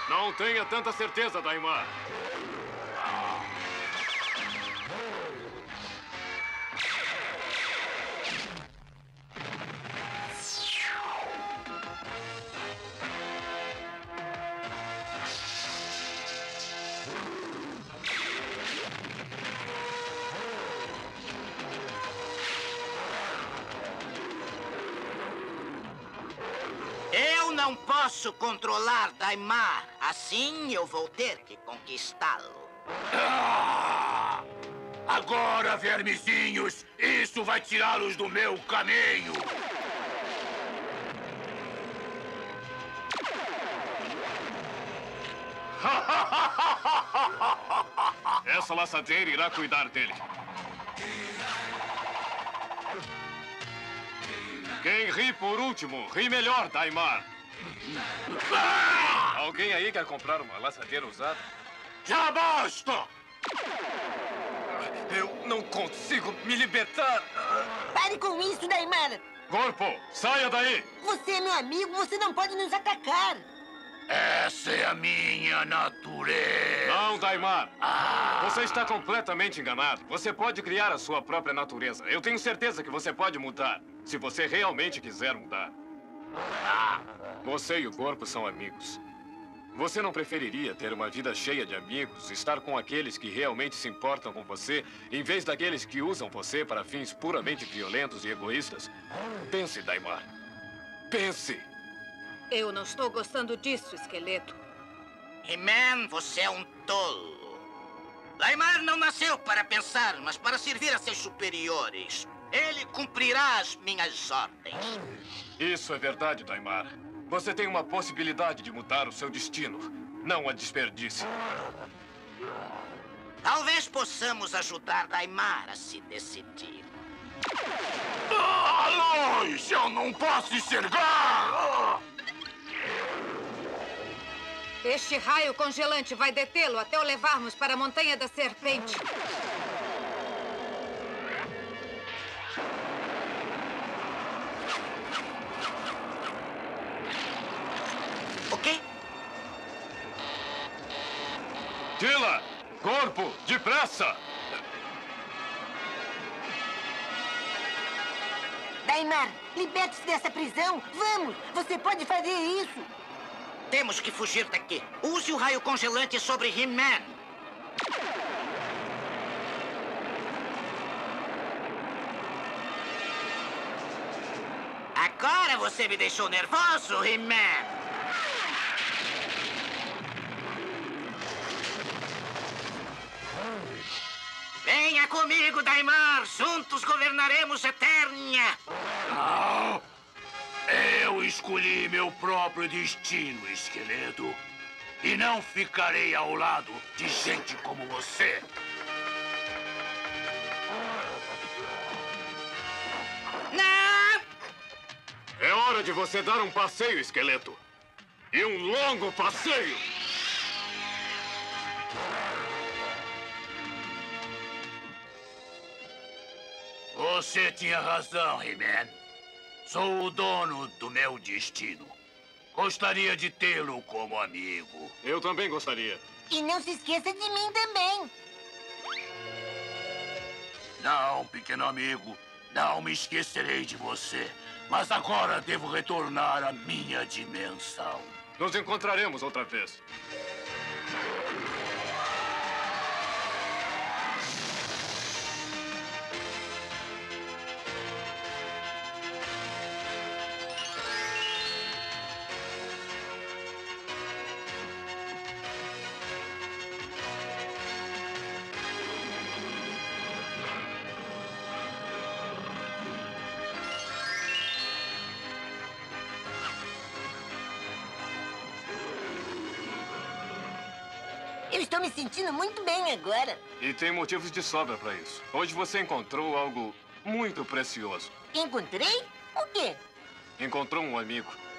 Não tenha tanta certeza, Daimar. Eu não posso controlar Daimar. Assim eu vou ter que conquistá-lo. Agora, vermezinhos, isso vai tirá-los do meu caminho. Essa laçadeira irá cuidar dele. Quem ri por último, ri melhor, Daimar. Alguém aí quer comprar uma laçadeira usada? Já basta! Eu não consigo me libertar. Pare com isso, Daimar! Corpo, saia daí! Você é meu amigo, você não pode nos atacar! Essa é a minha natureza. Não, Daimar. Você está completamente enganado. Você pode criar a sua própria natureza. Eu tenho certeza que você pode mudar, se você realmente quiser mudar. Você e o corpo são amigos. Você não preferiria ter uma vida cheia de amigos, estar com aqueles que realmente se importam com você, em vez daqueles que usam você para fins puramente violentos e egoístas? Pense, Daimar. Pense. Eu não estou gostando disso, esqueleto. He-Man, você é um tolo. Daimar não nasceu para pensar, mas para servir a seus superiores. Ele cumprirá as minhas ordens. Isso é verdade, Daimar. Você tem uma possibilidade de mudar o seu destino. Não a desperdice. Talvez possamos ajudar Daimar a se decidir. Luz! Eu não posso enxergar! Este raio congelante vai detê-lo até o levarmos para a Montanha da Serpente. O quê? Tila! Corpo! Depressa! Daimar, liberte-se dessa prisão! Vamos! Você pode fazer isso! Temos que fugir daqui. Use o raio congelante sobre He-Man. Agora você me deixou nervoso, He-Man. Venha comigo, Daimar. Juntos governaremos Eternia. Não! Eu escolhi meu próprio destino, esqueleto. E não ficarei ao lado de gente como você. Não! É hora de você dar um passeio, esqueleto. E um longo passeio! Você tinha razão, He-Man. Sou o dono do meu destino. Gostaria de tê-lo como amigo. Eu também gostaria. E não se esqueça de mim também! Não, pequeno amigo. Não me esquecerei de você. Mas agora devo retornar à minha dimensão. Nos encontraremos outra vez. Eu estou me sentindo muito bem agora. E tem motivos de sobra para isso. Hoje você encontrou algo muito precioso. Encontrei? O quê? Encontrou um amigo.